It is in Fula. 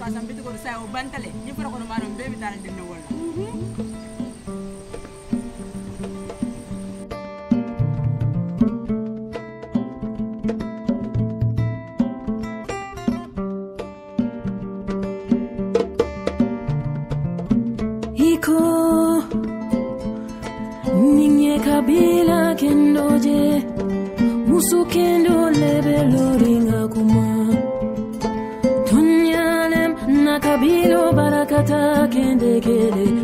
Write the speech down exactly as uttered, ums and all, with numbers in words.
sampai tu kalau saya ubantale ni pura kono maram baby taran dinno wala iko ninye kabila kendoje musu kendo lebelo ringa kuma tunyalem na kabilo barakata kende kele